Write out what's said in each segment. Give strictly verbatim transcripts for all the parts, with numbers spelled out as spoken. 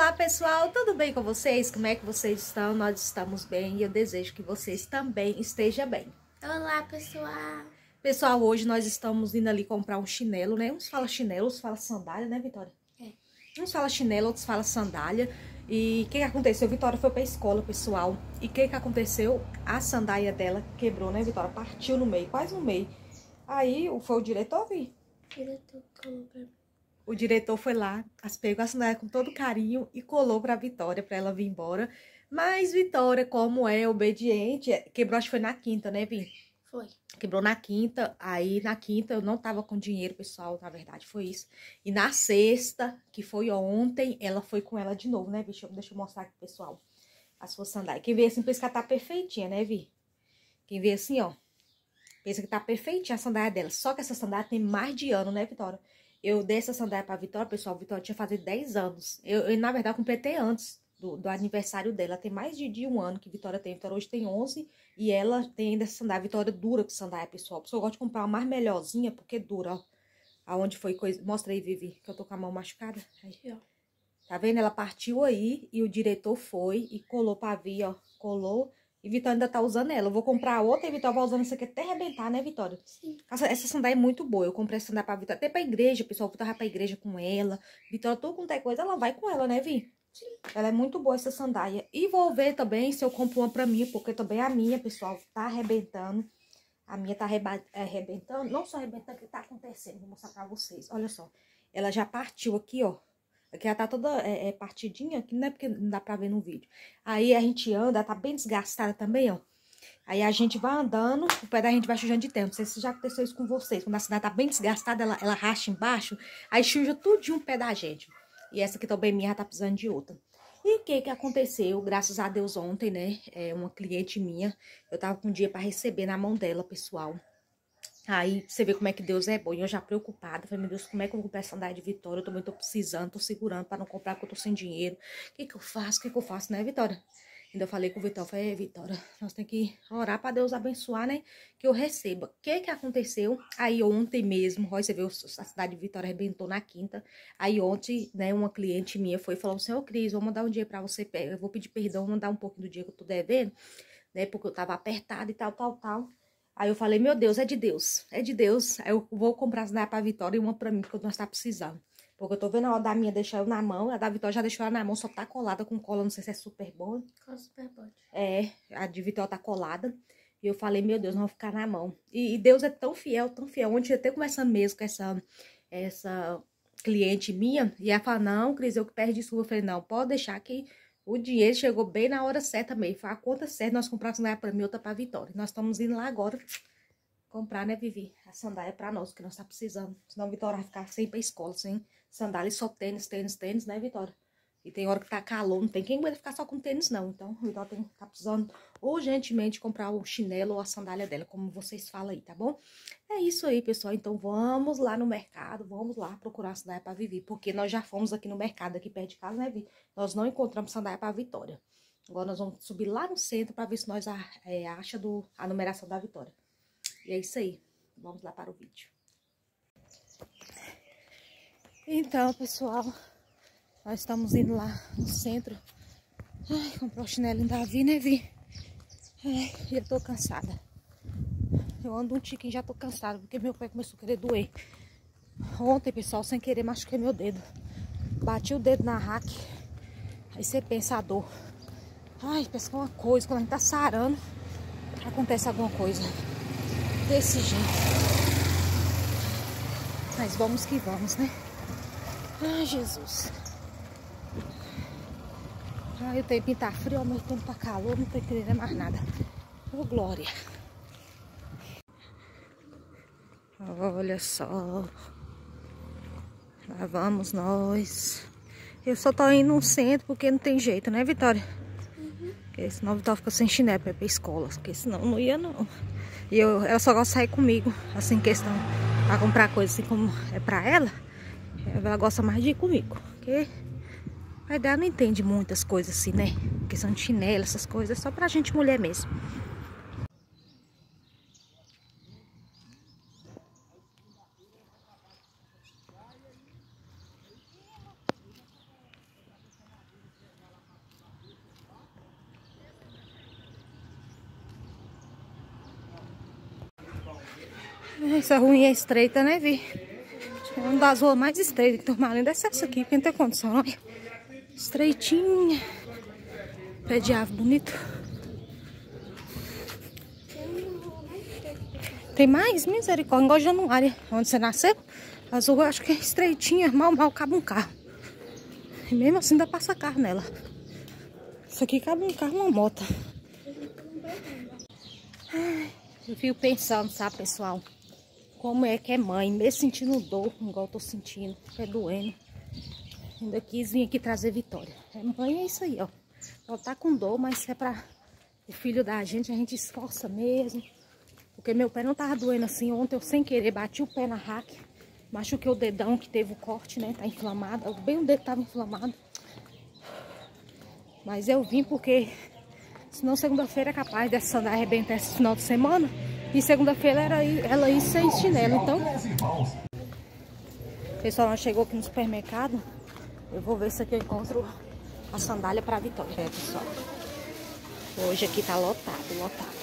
Olá pessoal, tudo bem com vocês? Como é que vocês estão? Nós estamos bem e eu desejo que vocês também estejam bem. Olá pessoal! Pessoal, hoje nós estamos indo ali comprar um chinelo, né? Uns fala chinelo, outros fala sandália, né, Vitória? É. Uns fala chinelo, outros fala sandália. E o que que aconteceu? Vitória foi pra escola, pessoal. E o que que aconteceu? A sandália dela quebrou, né, Vitória? Partiu no meio, quase no meio. Aí foi o diretor, Vi? Diretor, como pra mim. O diretor foi lá, as pegou a sandália com todo carinho e colou pra Vitória, pra ela vir embora. Mas Vitória, como é obediente, quebrou, acho que foi na quinta, né, Vi? Foi. Quebrou na quinta, aí na quinta eu não tava com dinheiro, pessoal, na verdade foi isso. E na sexta, que foi ontem, ela foi com ela de novo, né, Vi? Deixa eu, deixa eu mostrar aqui, pessoal, a sua sandália. Quem vê assim pensa que ela tá perfeitinha, né, Vi? Quem vê assim, ó, pensa que tá perfeitinha a sandália dela. Só que essa sandália tem mais de ano, né, Vitória? Eu dei essa sandália pra Vitória, pessoal, a Vitória tinha fazer dez anos. Eu, eu, na verdade, completei antes do, do aniversário dela. Tem mais de, de um ano que Vitória tem. Vitória hoje tem onze e ela tem ainda essa sandália. Vitória dura com sandália, pessoal. A pessoa gosta de comprar uma mais melhorzinha, porque dura, ó. Aonde foi coisa... Mostra aí, Vivi, que eu tô com a mão machucada. Aí, ó. Tá vendo? Ela partiu aí e o diretor foi e colou pra vir, ó. Colou. E Vitória ainda tá usando ela. Eu vou comprar outra e Vitória vai usando essa aqui até arrebentar, né, Vitória? Sim. Essa, essa sandália é muito boa. Eu comprei essa sandália pra Vitória. Até pra igreja, pessoal. Eu tava pra igreja com ela. Vitória, tudo quanto é coisa, ela vai com ela, né, Vi? Sim. Ela é muito boa, essa sandália. E vou ver também se eu compro uma pra mim, porque também a minha, pessoal, tá arrebentando. A minha tá arreba arrebentando. Não só arrebentando, o que tá acontecendo. Vou mostrar pra vocês. Olha só. Ela já partiu aqui, ó. Aqui ela tá toda é, é, partidinha, que não é porque não dá pra ver no vídeo. Aí a gente anda, ela tá bem desgastada também, ó. Aí a gente vai andando, o pé da gente vai sujando de tempo. Não sei se já aconteceu isso com vocês. Quando a cidade tá bem desgastada, ela, ela racha embaixo, aí suja tudo de um pé da gente. E essa aqui também minha, tá precisando de outra. E o que que aconteceu? Graças a Deus ontem, né? É uma cliente minha, eu tava com um dia pra receber na mão dela, pessoal. Aí você vê como é que Deus é bom. E eu já preocupada, falei, meu Deus, como é que eu vou comprar essa sandália de Vitória? Eu também tô precisando, tô segurando pra não comprar porque eu tô sem dinheiro. O que que eu faço? O que que eu faço, né, Vitória? Ainda falei com o Vitória, falei, Vitória, nós temos que orar pra Deus abençoar, né? Que eu receba. O que que aconteceu? Aí ontem mesmo, ó, você vê, a cidade de Vitória arrebentou na quinta. Aí ontem, né, uma cliente minha foi e falou assim, ô Cris, vou mandar um dia pra você, eu vou pedir perdão, vou mandar um pouquinho do dia que eu tô devendo, né? Porque eu tava apertada e tal, tal, tal. Aí eu falei, meu Deus, é de Deus, é de Deus. Aí eu vou comprar as pra Vitória e uma pra mim, porque nós tá precisando. Porque eu tô vendo a hora da minha deixar eu na mão, a da Vitória já deixou ela na mão, só tá colada com cola, não sei se é super bom. Cola super bode. É, a de Vitória tá colada. E eu falei, meu Deus, não vou ficar na mão. E, e Deus é tão fiel, tão fiel. Ontem eu até conversando mesmo com essa, essa cliente minha, e ela falou, não, Cris, eu que peço desculpa. Eu falei, não, pode deixar que o dinheiro chegou bem na hora certa mesmo. Foi a conta certa, nós compramos uma pra mim, outra pra Vitória. Nós estamos indo lá agora comprar, né, Vivi? A sandália pra nós, que nós tá precisando. Senão a Vitória vai ficar sem ir pra escola, sem sandália e só tênis, tênis, tênis, né, Vitória? E tem hora que tá calor, não tem quem aguenta ficar só com tênis, não. Então, a Vitória tem, tá precisando urgentemente comprar o chinelo ou a sandália dela, como vocês falam aí, tá bom? É isso aí, pessoal. Então, vamos lá no mercado, vamos lá procurar a sandália pra Vivi, porque nós já fomos aqui no mercado, aqui perto de casa, né, Vi? Nós não encontramos sandália pra Vitória. Agora, nós vamos subir lá no centro pra ver se nós é, acha do, a numeração da Vitória. E é isso aí. Vamos lá para o vídeo. Então, pessoal, nós estamos indo lá no centro. Ai, comprar o chinelo em Davi, né, Vi? Ai, eu tô cansada. Eu ando um tiquinho e já tô cansada, porque meu pé começou a querer doer. Ontem, pessoal, sem querer, machuquei meu dedo. Bati o dedo na raque. Aí você pensa a dor. Ai, pensa que é uma coisa, quando a gente tá sarando, acontece alguma coisa. Desse jeito. Mas vamos que vamos, né? Ai, Jesus. Ai, o tempinho tá frio, ao mesmo tempo tá calor, não tô entendendo mais nada. Ô, glória. Olha só. Lá vamos nós. Eu só tô indo no centro porque não tem jeito, né, Vitória? Uhum. Porque senão a Vitória fica sem chinelo pra ir pra escola. Porque senão não ia, não. E eu, ela só gosta de sair comigo, assim, questão pra comprar coisa assim como é pra ela. Ela gosta mais de ir comigo, porque a pai dela não entende muitas coisas assim, né? Questão de chinelo, essas coisas, só pra gente mulher mesmo. Essa ruim é estreita, né, Vi? É uma das ruas mais estreitas que Turmalina linda. É essa aqui, quem tem condição, olha. Estreitinha. Pé de ave bonito. Tem mais? Misericórdia. Igual de Januária, onde você nasceu. As ruas acho que é estreitinha, mal, mal cabe um carro. E mesmo assim ainda passa carro nela. Isso aqui cabe um carro, uma moto. Ai, eu fico pensando, sabe, pessoal? Como é que é mãe, mesmo sentindo dor, igual eu tô sentindo, é doendo. Ainda quis vir aqui trazer Vitória. É, mãe é isso aí, ó. Ela tá com dor, mas é pra o filho da gente, a gente esforça mesmo. Porque meu pé não tava doendo assim. Ontem eu, sem querer, bati o pé na raque. Machuquei o dedão que teve o corte, né? Tá inflamado. Bem o dedo tava inflamado. Mas eu vim porque... senão segunda-feira é capaz dessa sandália arrebentar esse final de semana. E segunda-feira era ela ir sem chinelo. Então... pessoal, nós chegou aqui no supermercado. Eu vou ver se aqui eu encontro a sandália pra Vitória. É, pessoal. Hoje aqui tá lotado, lotado.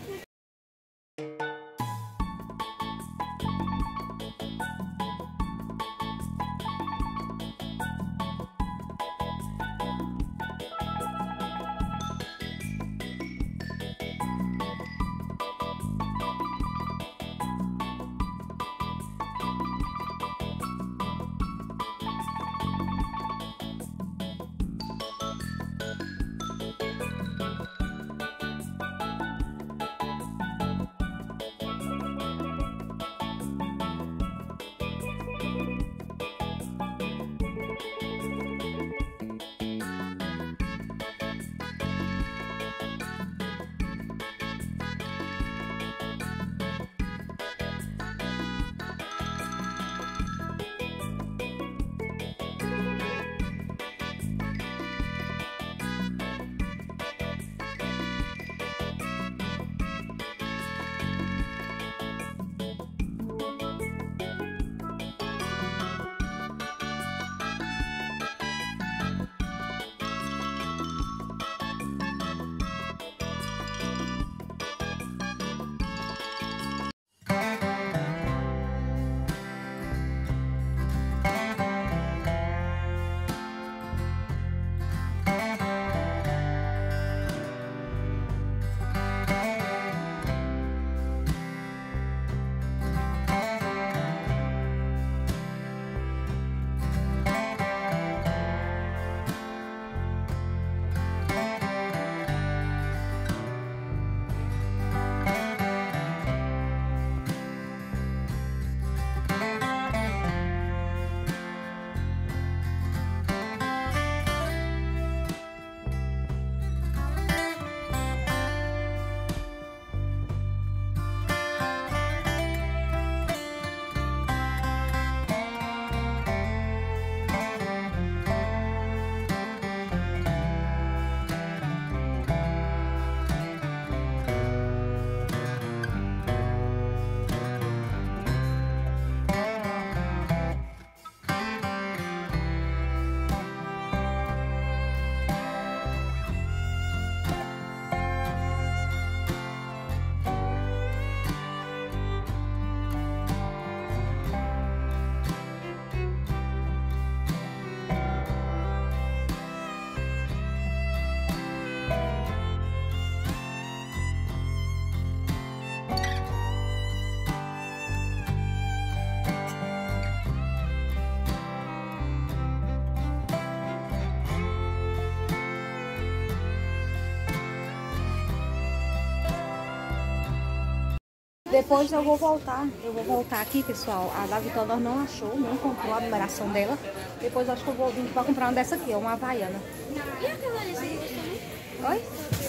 Depois eu vou voltar, eu vou voltar aqui, pessoal. A da Vitória não achou, não comprou a numeração dela. Depois acho que eu vou vir pra comprar uma dessa aqui, uma havaiana. E aquela ali, você gostou? Oi?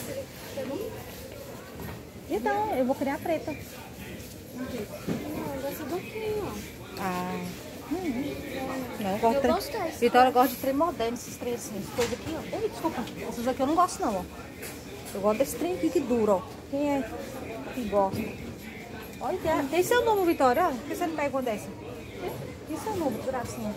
Então, eu vou criar preta. Não, eu gosto do que, ó. Ah, hum. Não, eu gosto Eu de gosto trem. dessa. Vitória gosta de trem moderno, esses trem assim. Essas coisas aqui, ó. Ei, desculpa, essas aqui eu não gosto não, ó. Eu gosto desse trem aqui que dura, ó. Quem é que gosta? Olha, tem, tem seu nome, Vitória. Por que você não pega uma dessa? Tem seu nome. número, gracinha.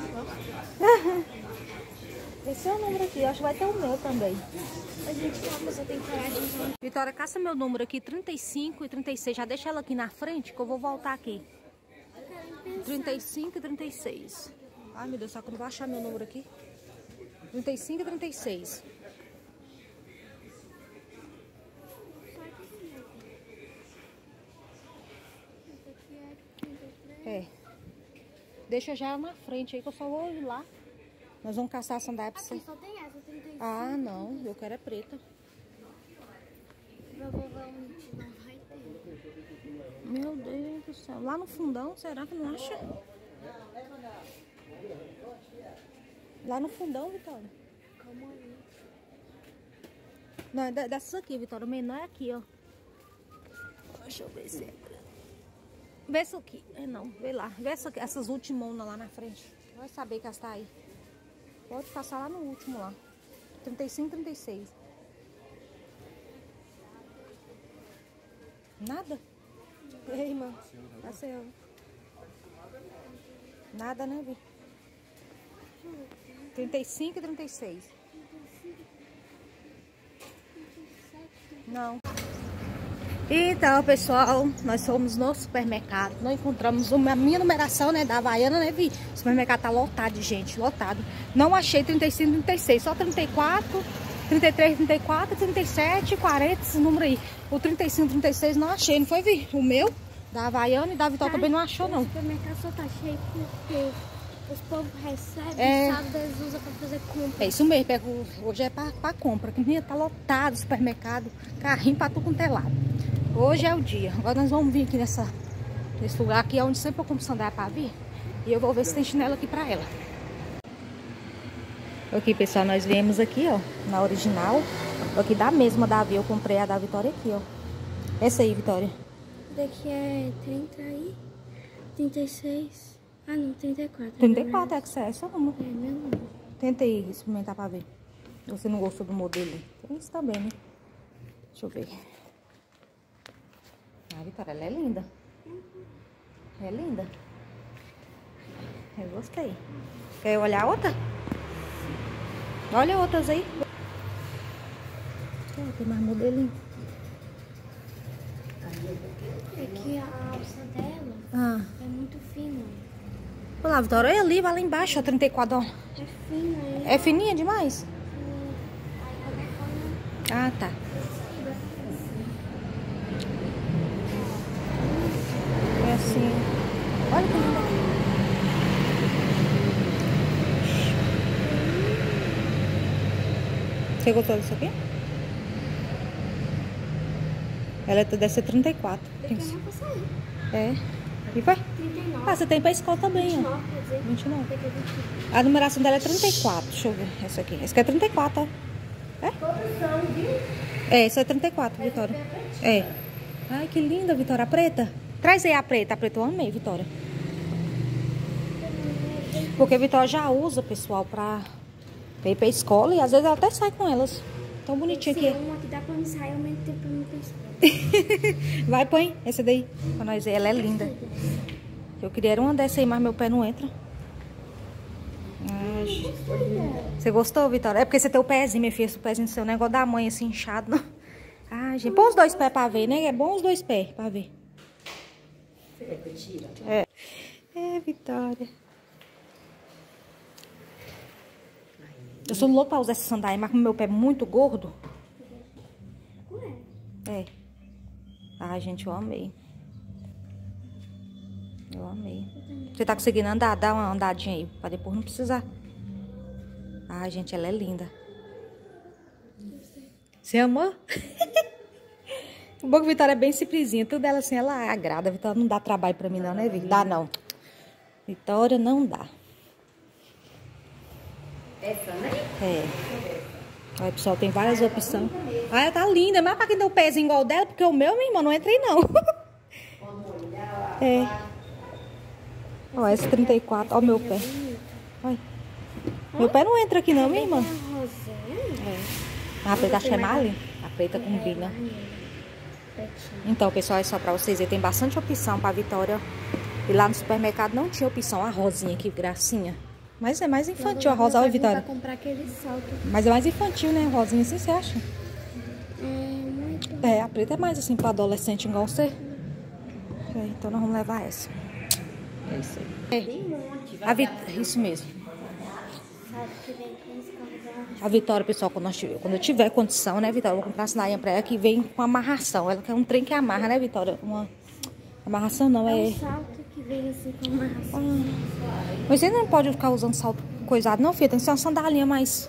Esse é o número aqui, acho que vai ter o meu também. A gente só tem coragem. Vitória, caça meu número aqui, trinta e cinco e trinta e seis. Já deixa ela aqui na frente que eu vou voltar aqui. trinta e cinco e trinta e seis. Ai, meu Deus, só que eu não vou achar meu número aqui. trinta e cinco e trinta e seis. É. Deixa já na frente aí que eu só vou ir lá. Nós vamos caçar a sandália pra você. Aqui só tem essa, trinta e cinco. Ah, não. Eu quero é preta. Provavelmente não vai ter. Meu Deus do céu. Lá no fundão, será que não acha? Lá no fundão, Vitória. Calma aí. Não, é dessas aqui, Vitória. O menor é aqui, ó. Deixa eu ver se é. Vê essa aqui. É não, vê lá. Vê essa aqui, essas últimas lá na frente. Vai saber que elas tá aí. Pode passar lá no último lá. trinta e cinco, trinta e seis. Nada? Ei, irmã. Passei. Nada, né, Vi? trinta e cinco e trinta e seis. Não. Então, pessoal, nós fomos no supermercado. Não encontramos a minha numeração, né, da Havaiana, né, Vi? O supermercado tá lotado de gente, lotado. Não achei trinta e cinco, trinta e seis, só trinta e quatro, trinta e três, trinta e quatro, trinta e sete, quarenta, esse número aí. O trinta e cinco, trinta e seis não achei, não foi, Vi? O meu, da Havaiana e da Vitória também não achou, não. O supermercado só tá cheio porque os povos recebem, É. sábado eles usam pra fazer compra. É isso mesmo, pego, hoje é pra, pra compra, que minha tá lotado o supermercado, carrinho pra tudo quanto é lado. Hoje é o dia. Agora nós vamos vir aqui nessa, nesse lugar aqui, onde sempre eu compro sandália pra vir. E eu vou ver se tem chinelo aqui pra ela. Aqui, pessoal, nós viemos aqui, ó, na original. Aqui da mesma da Vi, eu comprei a da Vitória aqui, ó. Essa aí, Vitória. Daqui é trinta aí, trinta e seis. Ah, não, trinta e quatro. trinta e quatro, é que é essa uma. É mesmo? Tenta aí experimentar pra ver. Se você não gostou do modelo. Tem isso também, né? Deixa eu ver. Ah, Vitória, ela é linda. É linda. Eu gostei. Quer olhar outra? Olha outras aí. Oh, tem mais modelinho. É que a alça dela Ah. é muito fina. Olha lá, Vitória. Olha ali, vai lá embaixo, ó, trinta e quatro, ó. É fina, é. É fininha demais? Aí qualquer coisa. Ah, tá. É assim. Olha que linda. Você gostou disso aqui? Ela deve ser trinta e quatro. Daqui eu não vou sair. É. E vai? trinta e nove. Ah, você tem pra escola também, vinte e ó. nove, quer dizer. vinte e nove. Daqui é vinte e nove. A numeração dela é trinta e quatro. Deixa eu ver. Essa aqui. Essa aqui é trinta e quatro, ó. É? É, essa é trinta e quatro, Vitória. É. Ai, que linda, Vitória. A preta. Traz aí a preta. A preta eu amei, Vitória. Porque a Vitória já usa, pessoal, pra ir pra escola. E às vezes ela até sai com elas. Tão bonitinha Esse aqui. é uma que dá pra me sair ao mesmo tempo pra me pescar. Vai, põe. Essa daí. Pra nós ver. Ela é linda. Eu queria era uma dessa aí, mas meu pé não entra. Ai, você gostou, Vitória? É porque você tem o pezinho, minha filha. Esse pezinho seu negócio da mãe assim, inchado. Não. Ai, gente. Põe os dois pés pra ver, né? É bom os dois pés pra ver. É. É, Vitória. Eu sou louca pra usar essa sandália, mas como meu pé é muito gordo. É. Ai, gente, eu amei. Eu amei. Você tá conseguindo andar? Dá uma andadinha aí, pra depois não precisar. Ai, gente, ela é linda. Você amou? O bom que a Vitória é bem simplesinha. Tudo ela assim, ela agrada. A Vitória não dá trabalho pra mim não, né, Vitória? Dá não. Vitória não dá. Essa, né? É. Olha, pessoal, tem várias opções. Ah, ela tá linda. Mas pra quem tem o pezinho igual dela, porque o meu, minha irmã, não entrei não. É. Ó, essa trinta e quatro. Ó, meu pé. Olha. Meu pé não entra aqui não, minha irmã. É. A preta acho que é mais linda. A preta combina. Então, pessoal, é só pra vocês verem. Tem bastante opção pra Vitória E lá no supermercado não tinha opção. A rosinha aqui, gracinha. Mas é mais infantil a rosa, olha, Vitória. Comprar aquele salto. Mas é mais infantil, né? Rosinha, assim, você acha? É, muito. É, a preta é mais assim pra adolescente igual você. É, então nós vamos levar essa. É isso aí. É. A Vit... Isso mesmo. A Vitória, pessoal, quando, nós tiver, quando eu tiver condição, né, Vitória? Eu vou comprar a sandália pra ela que vem com amarração. Ela quer um trem que amarra, né, Vitória? Uma amarração não, é... É um salto que vem assim com amarração. Ah. Mas você não pode ficar usando salto coisado, não, filha. Tem que ser uma sandalinha mais...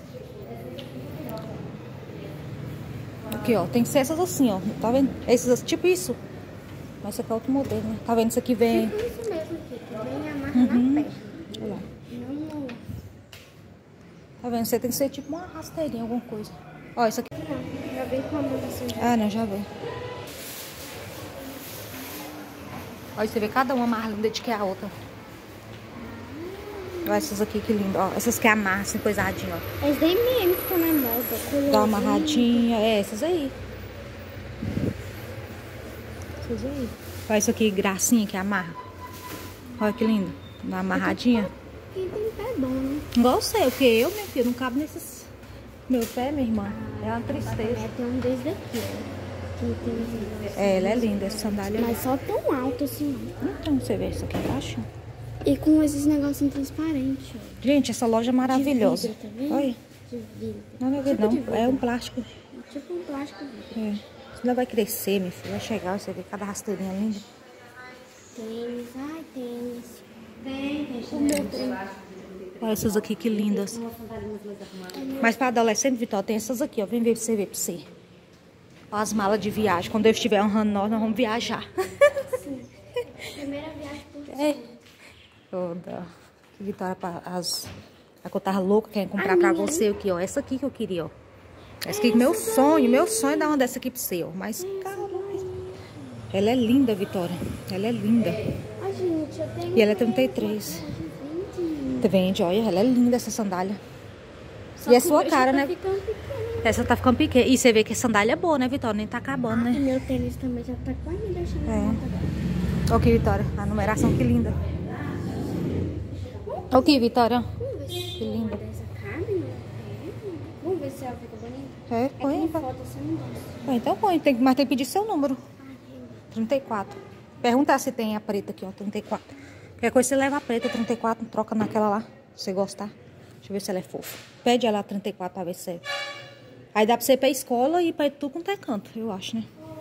Aqui, ó. Tem que ser essas assim, ó. Tá vendo? Esses tipo isso. Mas esse aqui é outro modelo, né? Tá vendo? Isso aqui vem... Tipo isso mesmo aqui, que vem amarra Uhum. na perna. Olha lá. Não, não. Tá vendo? Você tem que ser tipo uma rasteirinha, alguma coisa. Ó, isso aqui. Não, já vem com a amarração. Ah, não, já vem. Olha, você vê cada uma mais linda de que a outra. Olha essas aqui, que lindo. Ó, essas que amarram assim, coisadinha, ó. As da M e M que tá na moda. Dá uma amarradinha. É, essas aí. Essas aí. Olha isso aqui, gracinha que amarra. Olha que lindo. Dá uma amarradinha. Quem tem pé bom, né? Igual você, porque eu, meu filho, não cabe nesses... Meu pé, minha irmã. É uma tristeza. É, tem um desse daqui, ó. Que tem esse... É, ela é linda, essa sandália. Mas só tão alto assim, ó. Então, você vê isso aqui embaixo. E com esses negocinhos transparentes, ó. Gente, essa loja é maravilhosa. De vidro, tá vendo? Olha. De vidro. Não, não é Tipo vidro, de não. vidro. É um plástico. Tipo um plástico vidro. É. Isso ainda vai crescer, minha filha. Vai chegar, você vê cada rasteirinha linda. Tênis, ai, tênis. Tem, tem. O meu tem. Olha essas aqui, que lindas. Mas para adolescente, Vitória, tem essas aqui, ó. Vem ver pra você ver pra você. Ó, as malas de viagem. Quando eu estiver honrando nós, nós vamos viajar. Sim. Primeira viagem por É. Toda. Vitória, as... A que eu tava louca querendo comprar Ai, pra minha. você aqui, ó. Essa aqui que eu queria, ó. Essa aqui, meu sonho. Meu sonho é dar uma dessa aqui pra você, ó. Mas, caramba. Ela é linda, Vitória. Ela é linda. Ai, gente, eu tenho... E ela é trinta e três. Você vende, olha, ela é linda essa sandália. Só E é que sua já cara, tá né? ficando pequeno. Essa tá ficando pequena. E você vê que a sandália é boa, né, Vitória? Nem tá acabando, E né? meu tênis também já tá quase me deixando. É. Olha aqui, Vitória. A numeração, que linda. Olha aqui, Vitória. Vamos ver se Que linda. essa cabe no tênis. Vamos ver se ela fica bonita. É, É que põe. em vai. foto você não gosta. Põe, então põe. Tem, mas tem que pedir seu número. Ai, gente. trinta e quatro. Perguntar se tem a preta aqui, ó. trinta e quatro. Qualquer coisa você leva a preta, trinta e quatro, troca naquela lá. Se você gostar. Deixa eu ver se ela é fofa. Pede ela trinta e quatro pra ver se é. Aí dá pra você ir pra escola e pra tudo quanto é canto, eu acho, né?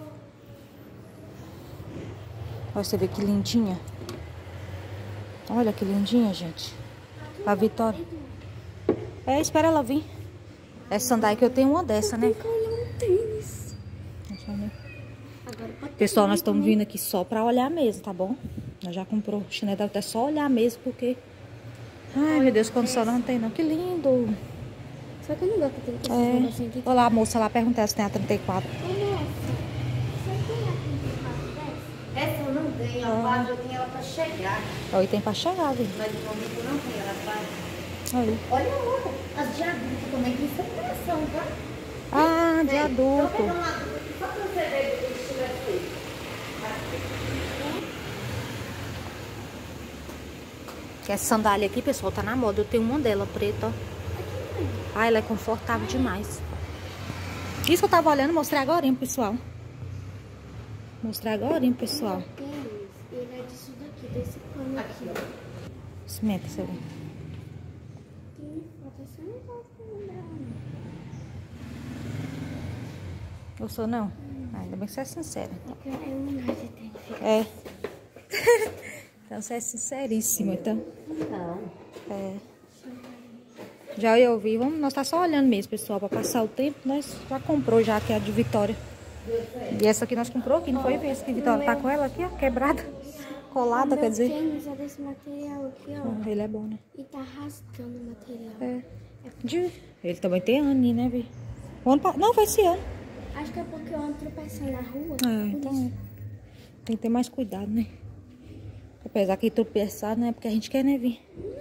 Olha, você vê que lindinha. Olha que lindinha, gente. A Vitória. É, espera ela vir. Essa sandália que eu tenho uma dessa, né? Tem que olhar um tênis. Deixa eu ver. Agora pode ter Pessoal, nós bonito, estamos né? vindo aqui só pra olhar mesmo, tá bom? Nós já comprou o chinelo, deve até só olhar mesmo, porque... Ai, meu Deus, condição não tem não. Que lindo. Só que eu não gosto de ter esses É. negocinhos aqui. Olha lá, a moça lá perguntar se tem a trinta e quatro. Ô, moça, você tem a trinta e quatro dessa? Essa eu não tenho, a quadra eu tenho ela pra chegar. Aí tem pra chegar, viu? Mas no momento eu não tenho ela pra... Aí. Olha a outra, as de adulto também, que isso é coração, tá? Ah, de Então adulto. pega uma adulta aqui só pra você ver o que estiver feito. Que essa sandália aqui, pessoal, tá na moda. Eu tenho uma dela preta, ó. Ah, ela é confortável demais. Isso que eu tava olhando, mostrei agora, hein, pessoal. Mostrar agora, hein, pessoal. O tênis, ele é disso daqui, desse pano aqui. Experimenta, você vê. Tem foto, você não gosta de lembrar, não. Gostou, não? Ah, ainda bem que você é sincera. É um lugar de tênis. É. Então você é sinceríssima, então. Não. É. Já eu ouvi, vamos, nós tá só olhando mesmo, pessoal, pra passar o tempo. Nós já comprou já aqui a de Vitória. E essa aqui nós comprou aqui, não foi? Essa que Vitória tá com ela aqui, ó, quebrada, colada, O quer dizer. meu tênis é desse material aqui, ó. Ah, ele é bom, né? E tá rasgando o material. É. De... Ele também tem aninho, né, Vi? O ano pa... Não, foi esse ano. Acho que é porque eu ando tropeçando na rua. Ah, por então isso. é. Tem que ter mais cuidado, né? Apesar que tropeçar, não é porque a gente quer, né, Vi?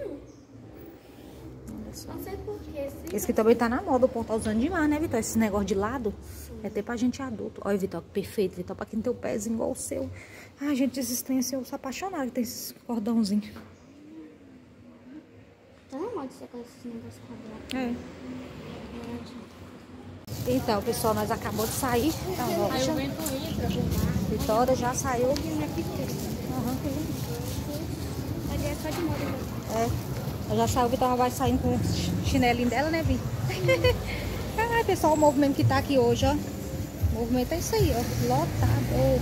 Olha só. Não sei porquê. Esse aqui também tá na moda, o povo tá usando demais, né, Vitor? Esse negócio de lado é até pra gente adulto. Olha, Vitor, que perfeito, Vitor, pra quem tem o pezinho igual o seu. Ai, gente, esses trem assim, eu sou apaixonada. Tem esses cordãozinhos. Tá na moda você com esses negócios quadrados. É. Então, pessoal, nós acabamos de sair da loja. Vitória já saiu. Uhum. Ali é só de moda. É. Ela já saiu, Vitória vai saindo com o chinelinho dela, né, Vi? Ai, pessoal, o movimento que tá aqui hoje, ó. O movimento é isso aí, ó. Lotado.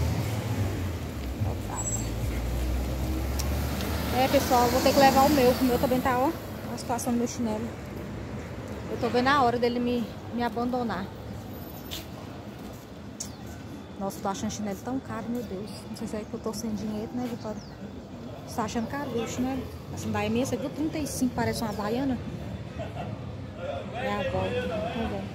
Lotado. É, pessoal, vou ter que levar o meu, que o meu também tá, ó. A situação do meu chinelo. Eu tô vendo a hora dele me, me abandonar. Nossa, tô achando chinelo tão caro, meu Deus. Não sei se é que eu tô sem dinheiro, né, Vitória? Você tá achando caro o chinelo? A sandália minha, você viu? trinta e cinco, parece uma havaiana. É a volta. Tá bom.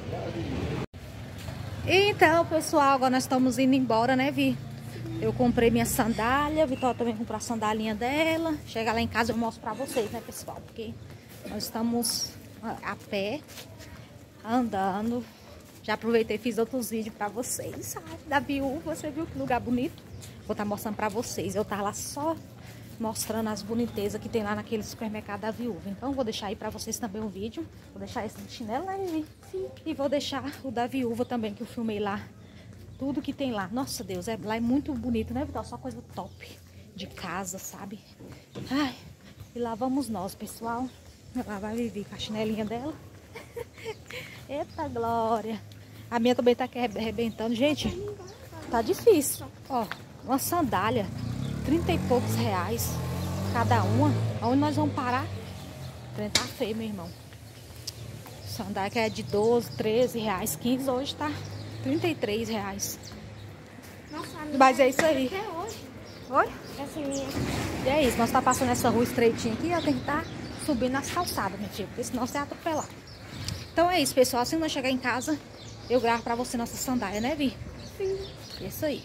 Então, pessoal, agora nós estamos indo embora, né, Vi? Eu comprei minha sandália, a Vitória também comprou a sandalinha dela. Chega lá em casa eu mostro pra vocês, né, pessoal? Porque nós estamos a pé, andando. Já aproveitei e fiz outros vídeos pra vocês, sabe? Da viúva, você viu que lugar bonito? Vou estar mostrando pra vocês. Eu tava lá só mostrando as bonitezas que tem lá naquele supermercado da viúva. Então vou deixar aí pra vocês também um vídeo. Vou deixar esse do chinelo, né, Vivi? Sim. E vou deixar o da viúva também, que eu filmei lá. Tudo que tem lá. Nossa, Deus, é, lá é muito bonito, né, Vitor? Só coisa top de casa, sabe? Ai, e lá vamos nós, pessoal. Lá vai Vivi com a chinelinha dela. Eita, glória. A minha também tá aqui arrebentando. Gente, tá difícil. Ó, uma sandália. Trinta e poucos reais cada uma. Onde nós vamos parar? O trem tá feio, meu irmão. Sandália que é de doze, treze reais, quinze. Hoje tá trinta e três reais. Nossa, mas é isso aí. Até hoje. Oi? Essa minha. E é isso. Nós tá passando essa rua estreitinha aqui. Ó, tem que estar subindo nas calçadas, minha tia. Porque senão você é atropelado. Então é isso, pessoal. Assim que nós chegar em casa, eu gravo pra você nossa sandália, né, Vi? Sim. Isso aí.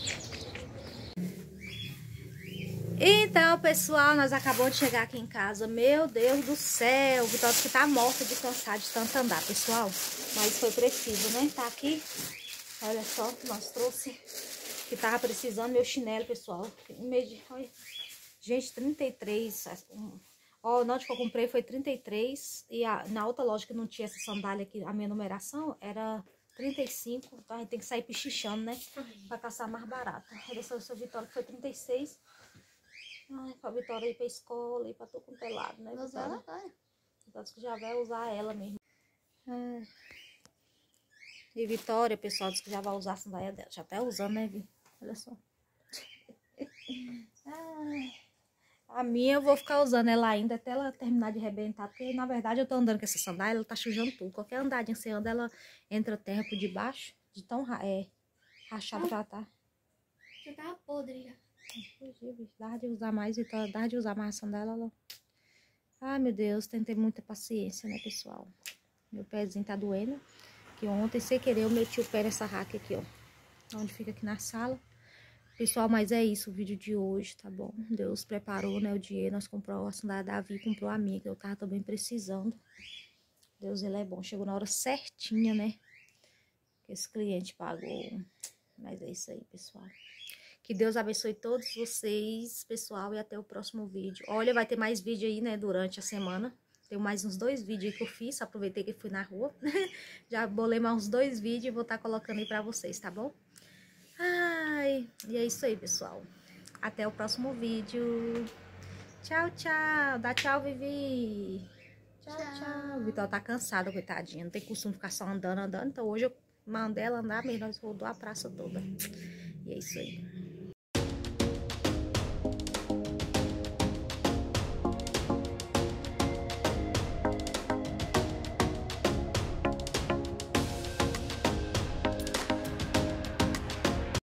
Então, pessoal, nós acabamos de chegar aqui em casa. Meu Deus do céu. O Vitória que tá morta de cansar de tanto andar, pessoal. Mas foi preciso, né? Tá aqui. Olha só, nós trouxe. Que tava precisando meu chinelo, pessoal. Olha. Gente, trinta e três. Ó, o note que eu comprei foi trinta e três. E a, na outra loja que não tinha essa sandália aqui, a minha numeração era trinta e cinco. Então a gente tem que sair pichichando, né? Pra caçar mais barato. Olha só, o seu Vitória que foi trinta e seis. Ai, pra Vitória ir pra escola, ir pra todo quanto é lado, né, Vitória? Vitória que já vai usar ela mesmo. Ai. E Vitória, pessoal, disse que já vai usar a sandália dela. Já tá usando, né, Vi? Olha só. Ai. A minha eu vou ficar usando ela ainda até ela terminar de arrebentar. Porque, na verdade, eu tô andando com essa sandália, ela tá sujando tudo. Qualquer andadinha que você anda, ela entra terra por debaixo. De tão é, rachada que ela tá. Já tava podre já. Dá de usar mais, Vitória, dá de usar mais a sandália. Ela... Ai, meu Deus, tem que ter muita paciência, né, pessoal? Meu pezinho tá doendo. Que ontem, sem querer, eu meti o pé nessa raca aqui, ó. Onde fica aqui na sala. Pessoal, mas é isso o vídeo de hoje, tá bom? Deus preparou, né, o dinheiro. Nós compramos a sandália da Davi, comprou a minha, que eu tava também precisando. Deus, ele é bom. Chegou na hora certinha, né? Que esse cliente pagou. Mas é isso aí, pessoal. Que Deus abençoe todos vocês, pessoal, e até o próximo vídeo. Olha, vai ter mais vídeo aí, né, durante a semana. Tem mais uns dois vídeos aí que eu fiz, aproveitei que fui na rua. Já bolei mais uns dois vídeos e vou estar colocando aí pra vocês, tá bom? Ai, e é isso aí, pessoal. Até o próximo vídeo. Tchau, tchau. Dá tchau, Vivi. Tchau, tchau. tchau. Vitória tá cansada, coitadinha. Não tem costume de ficar só andando, andando. Então hoje eu mandei ela andar, mas nós rodou a praça toda. E é isso aí.